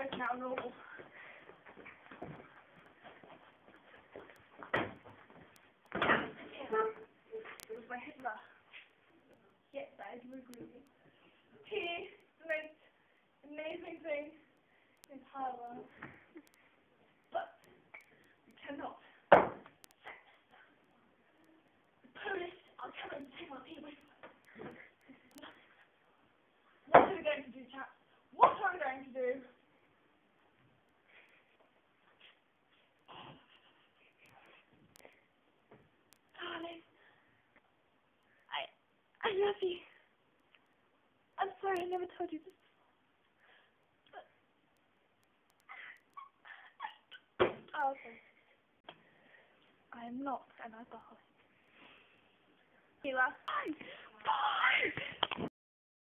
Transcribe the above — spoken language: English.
it's now normal. It was my Hitler. Yes, that is regrouping. He is the most amazing thing in the entire world. But we cannot. The police are coming to take our tea with us. What are we going to do, chat? What are we going to do? Darling, I love you. I'm sorry I never told you this before. But... Oh, okay. I am not an alcoholic. Bye! Bye!